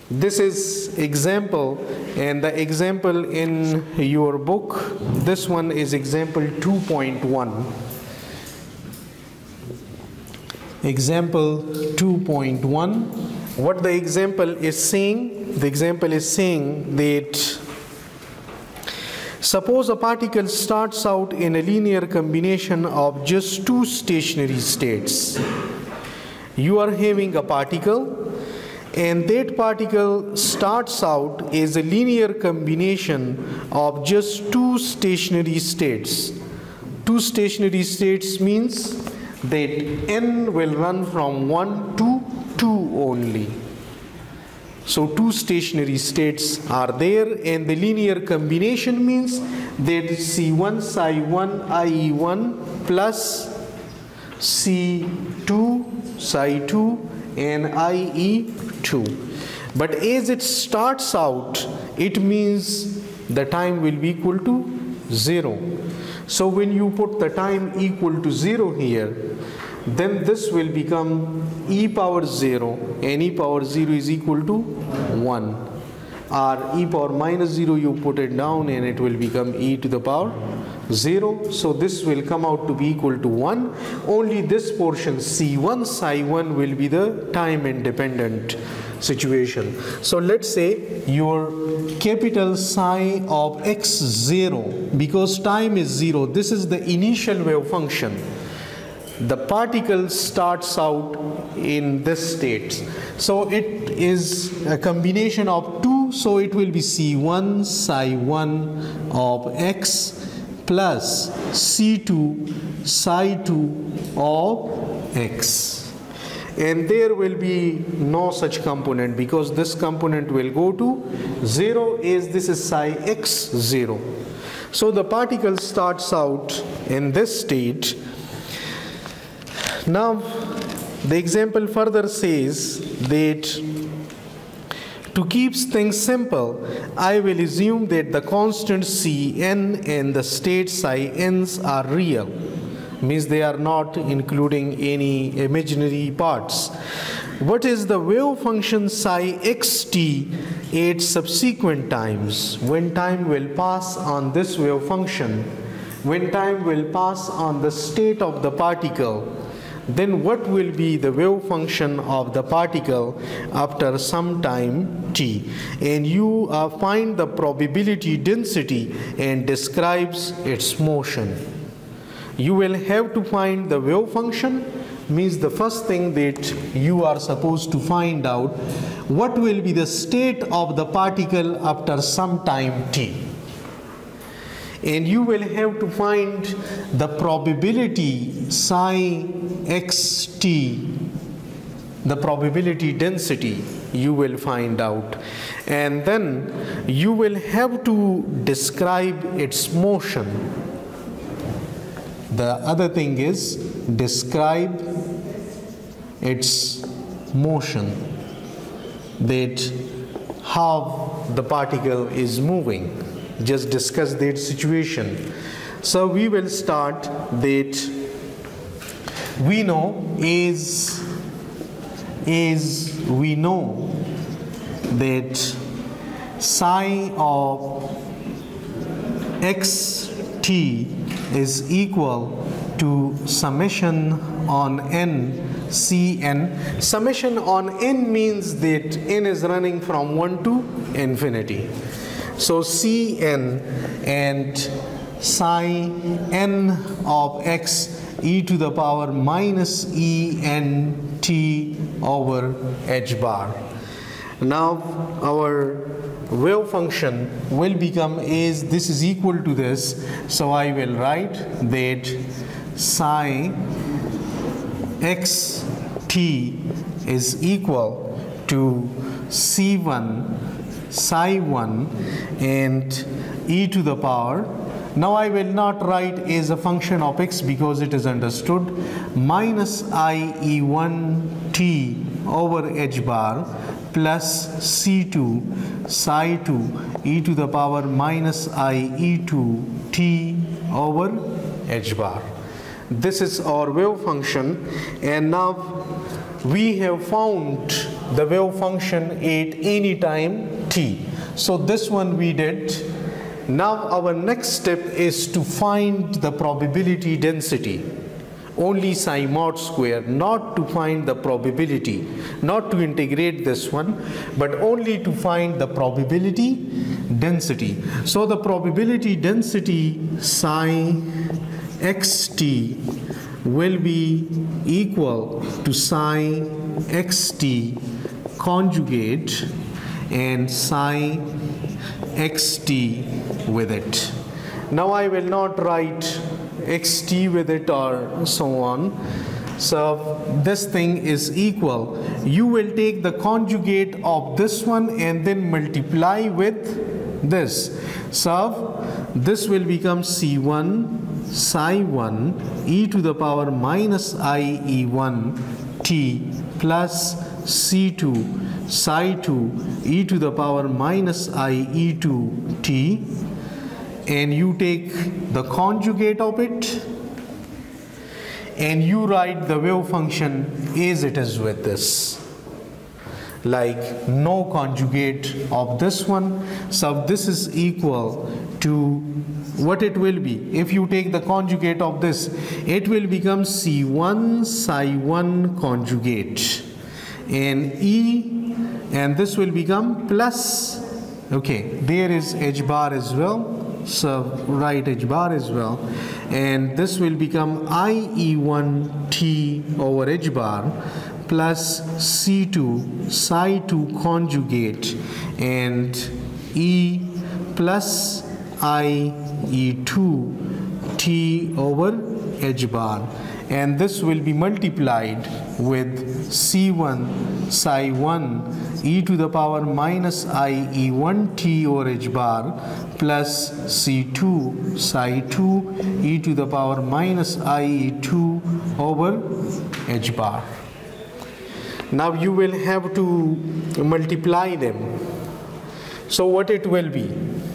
This is example, and the example in your book, this one is example 2.1. Example 2.1. What the example is saying? The example is saying that suppose a particle starts out in a linear combination of just two stationary states. You are having a particle, and that particle starts out as a linear combination of just two stationary states. Two stationary states means that n will run from 1 to 2 only. So two stationary states are there, and the linear combination means that C1 psi1 IE1 plus C2 psi2 and IE2. But as it starts out, it means the time will be equal to 0. So when you put the time equal to 0 here, then this will become e power 0, and e power 0 is equal to 1. Or e power minus 0, you put it down and it will become e to the power 0. So this will come out to be equal to 1. Only this portion C1 psi1 will be the time independent situation. So let's say your capital psi of x0, because time is 0, this is the initial wave function. The particle starts out in this state. So it is a combination of two, so it will be C1 psi1 of x plus C2 psi2 of x. And there will be no such component, because this component will go to 0 as this is psi x0. So the particle starts out in this state. Now the example further says that to keep things simple, I will assume that the constant Cn and the state psi n's are real. Means they are not including any imaginary parts. What is the wave function psi xt at subsequent times? When time will pass on this wave function, when time will pass on the state of the particle, then what will be the wave function of the particle after some time t? And you find the probability density and describes its motion. You will have to find the wave function, means the first thing that you are supposed to find out what will be the state of the particle after some time t. And you will have to find the probability psi xt, the probability density you will find out. And then you will have to describe its motion. The other thing is describe its motion, that how the particle is moving. Just discuss that situation. So we will start that we know we know that psi of xt is equal to summation on n Cn. Summation on n means that n is running from 1 to infinity. So Cn and psi n of x e to the power minus ent over h bar. Now our wave function will become as this is equal to this. So I will write that psi xt is equal to C1 psi1 and e to the power. Now I will not write as a function of x because it is understood, minus ie1t over h bar plus c2 psi2 e to the power minus ie2t over h bar. This is our wave function, and now we have found the wave function at any time t. So this one we did. Now our next step is to find the probability density. Only psi mod square, not to find the probability, not to integrate this one, but only to find the probability density. So the probability density psi xt will be equal to psi xt conjugate and psi xt with it. Now I will not write xt with it or so on. So this thing is equal. You will take the conjugate of this one and then multiply with this. So this will become c1 psi 1 e to the power minus I e1 t plus c2 psi 2 e to the power minus I e2 t, and you take the conjugate of it and you write the wave function as it is with this, like no conjugate of this one. So this is equal to what it will be. If you take the conjugate of this, it will become c1 psi 1 conjugate and e, and this will become plus, okay, there is h bar as well, so write h bar as well, and this will become I e1 t over h bar plus c2 psi 2 conjugate and e plus I e2 t over h bar, and this will be multiplied with c1 psi 1 e to the power minus I e1 t over h bar plus c2 psi 2 e to the power minus I e2 over h bar. Now you will have to multiply them. So what it will be?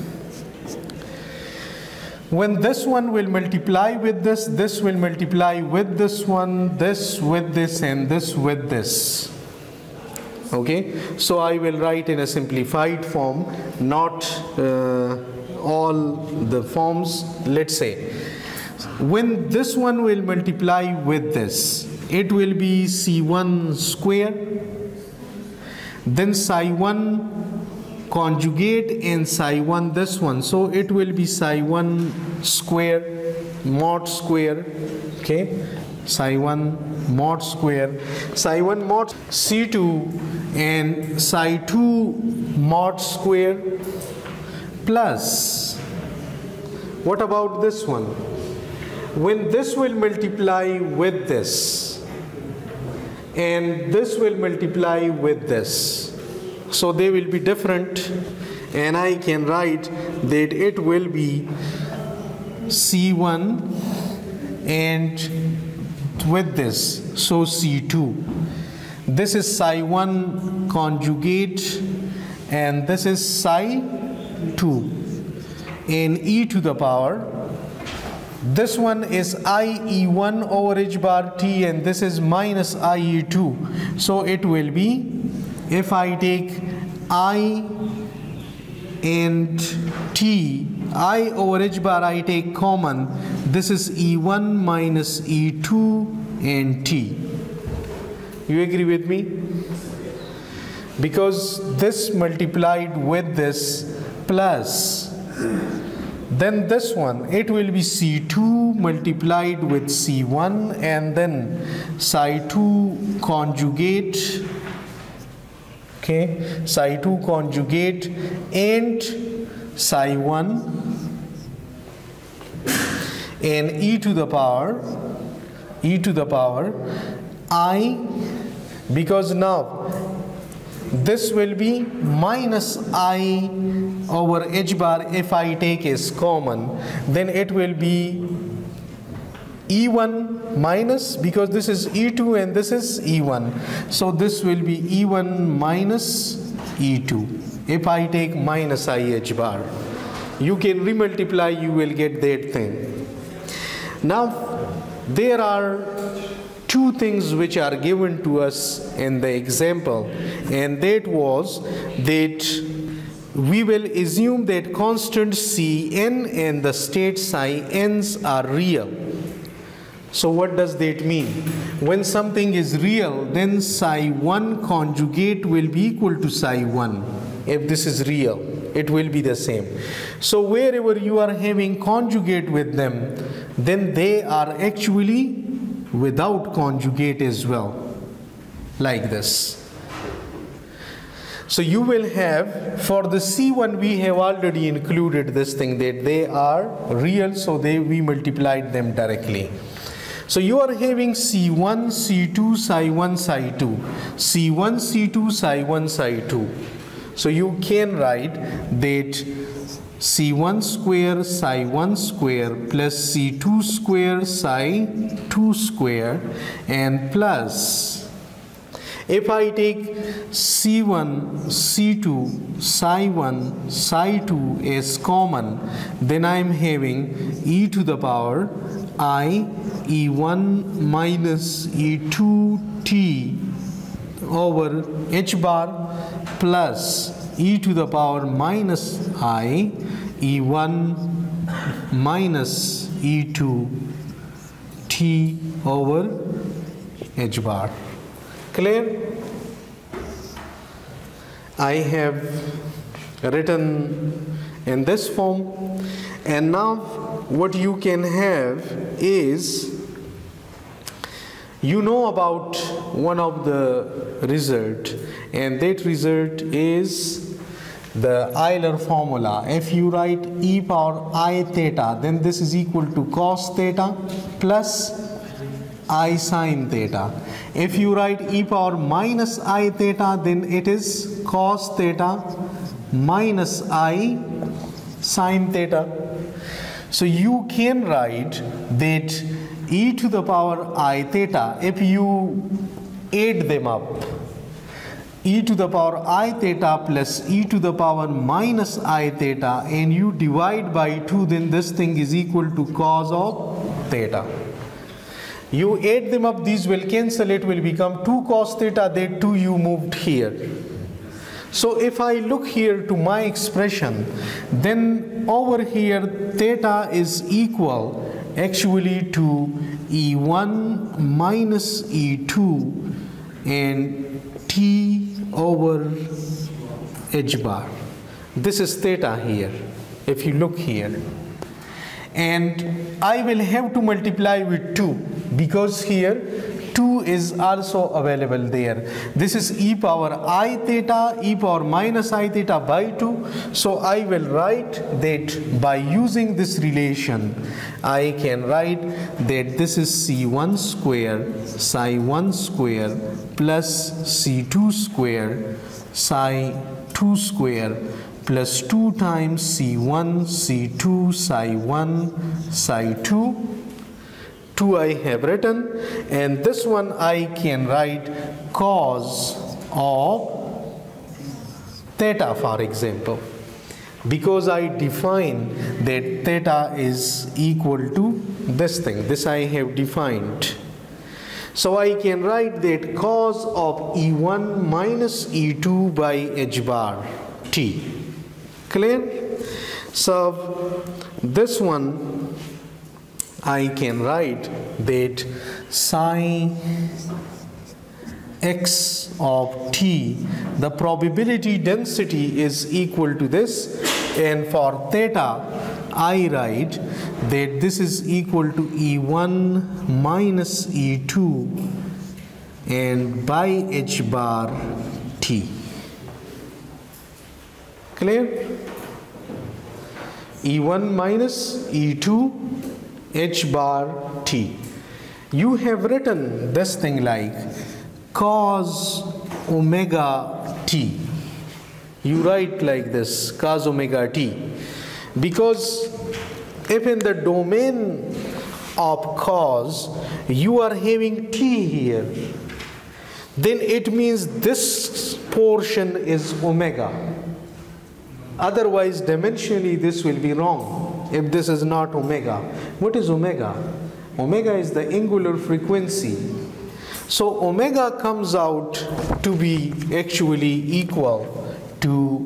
When this one will multiply with this will multiply with this one, this with this, and this with this. Okay, so I will write in a simplified form, not all the forms. Let's say when this one will multiply with this, it will be c1 square, then psi 1 conjugate and psi 1 this one, so it will be psi 1 square mod square, okay, psi 1 mod square, psi 1 mod c2 and psi 2 mod square plus, what about this one? When this will multiply with this and this will multiply with this, so they will be different, and I can write that it will be c1 and with this, so c2. This is psi 1 conjugate and this is psi 2 and e to the power. This one is I e1 over h bar t and this is minus I e2. So it will be, if I take I and t, I over h bar I take common, this is e1 minus e2 and t. You agree with me? Because this multiplied with this plus, then this one, it will be c2 multiplied with c1 and then psi 2 conjugate, okay, psi 2 conjugate and psi 1 and e to the power I, because now this will be minus I over h bar. If I take as common, then it will be e1 minus, because this is e2 and this is e1, so this will be e1 minus e2. If I take minus I h bar, you can remultiply, you will get that thing. Now there are two things which are given to us in the example, and that was that we will assume that constant Cn and the state psi n's are real. So what does that mean? When something is real, then psi 1 conjugate will be equal to psi 1. If this is real, it will be the same. So wherever you are having conjugate with them, then they are actually without conjugate as well, like this. So you will have, for the C1 we have already included this thing that they are real, so we multiplied them directly. So you are having C1, C2, psi 1, psi 2, C1, C2, psi 1, psi 2. So you can write that C1 square psi 1 square plus C2 square psi 2 square and plus, if I take C1, C2, psi 1, psi 2 as common, then I am having e to the power I E1 minus E2 t over h bar plus e to the power minus I E1 minus E2 t over h bar. Clear? I have written in this form, and now what you can have is, you know about one of the result, and that result is the Euler formula. If you write e power I theta, then this is equal to cos theta plus I sin theta. If you write e power minus I theta, then it is cos theta minus I sin theta. So you can write that e to the power I theta, if you add them up, e to the power I theta plus e to the power minus I theta, and you divide by 2, then this thing is equal to cos of theta. You add them up, these will cancel, it will become 2 cos theta, that 2 you moved here. So if I look here to my expression, then over here theta is equal actually to E1 minus E2 and t over h bar. This is theta here, if you look here. And I will have to multiply with 2, because here 2 is also available there. This is e power I theta, e power minus I theta by 2. So I will write that by using this relation, I can write that this is C1 square psi 1 square plus C2 square psi 2 square plus 2 times C1, C2, psi 1, psi 2. 2 I have written, and this one I can write cos of theta, for example, because I define that theta is equal to this thing. This I have defined. So I can write that cos of E1 minus E2 by h bar t. Clear? So this one I can write that psi x of t, the probability density is equal to this, and for theta I write that this is equal to E1 minus E2 and by h bar t. Clear? E1 minus E2 h bar t. You have written this thing like cos omega t. You write like this, cos omega t, because if in the domain of cos you are having t here, then it means this portion is omega. Otherwise dimensionally this will be wrong if this is not omega. What is omega? Omega is the angular frequency. So omega comes out to be actually equal to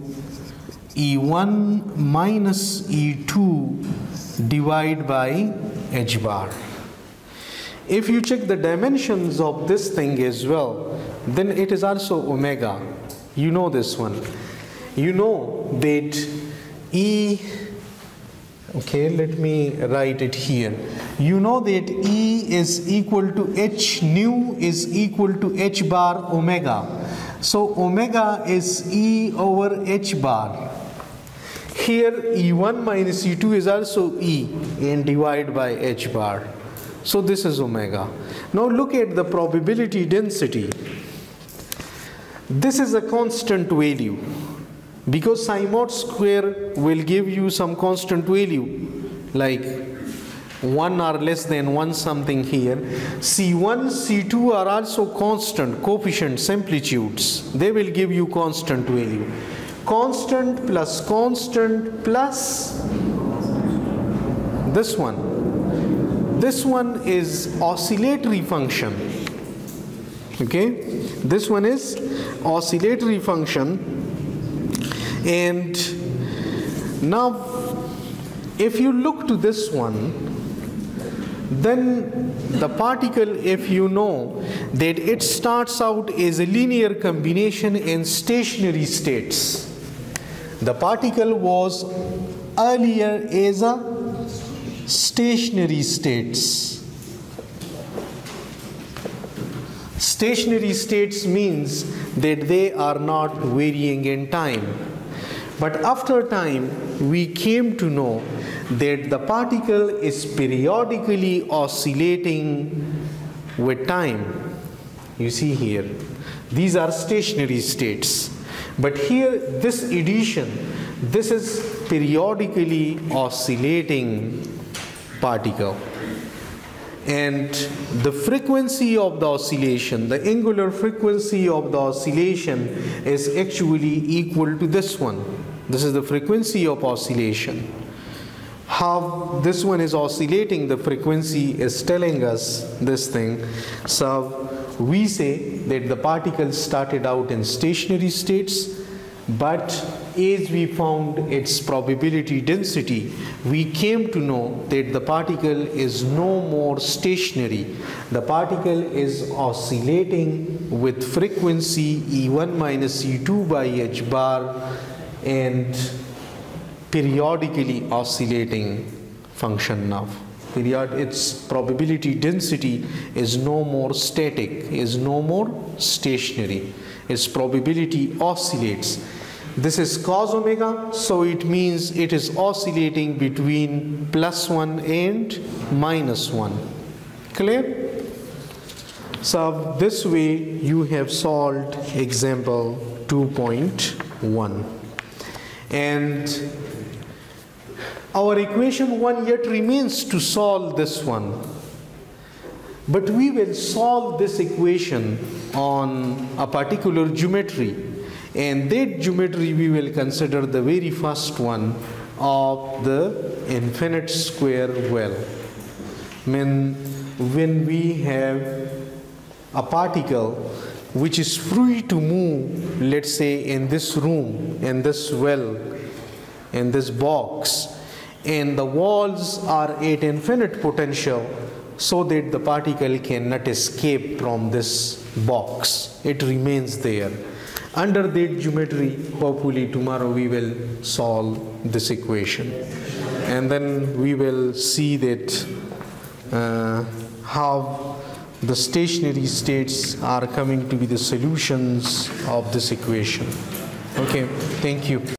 E1 minus E2 divided by h bar. If you check the dimensions of this thing as well, then it is also omega. You know this one. You know that E, okay, let me write it here. You know that E is equal to H nu is equal to h bar omega. So omega is E over h bar. Here E1 minus E2 is also E and divided by h bar. So this is omega. Now look at the probability density. This is a constant value because psi mod square will give you some constant value like 1 or less than 1 something here. C1, C2 are also constant coefficients, amplitudes. They will give you constant value. Constant plus this one. This one is oscillatory function. Okay, this one is oscillatory function. And now if you look to this one, then the particle, if you know that it starts out as a linear combination in stationary states. The particle was earlier as a stationary states. Stationary states means that they are not varying in time. But after time, we came to know that the particle is periodically oscillating with time. You see here, these are stationary states. But here, this addition, this is periodically oscillating particle. And the frequency of the oscillation, the angular frequency of the oscillation is actually equal to this one. This is the frequency of oscillation. How this one is oscillating, the frequency is telling us this thing. So we say that the particle started out in stationary states, but as we found its probability density, we came to know that the particle is no more stationary. The particle is oscillating with frequency E1 minus E2 by h bar and periodically oscillating function now. Its probability density is no more static, is no more stationary. Its probability oscillates. This is cos omega, so it means it is oscillating between +1 and -1. Clear? So this way you have solved example 2.1. And our equation 1 yet remains to solve this one. But we will solve this equation on a particular geometry. And that geometry we will consider the very first one of the infinite square well. When we have a particle which is free to move, let's say in this room, in this well, in this box, and the walls are at infinite potential so that the particle cannot escape from this box. It remains there. Under that geometry, hopefully tomorrow we will solve this equation. And then we will see that how the stationary states are coming to be the solutions of this equation. Okay, thank you.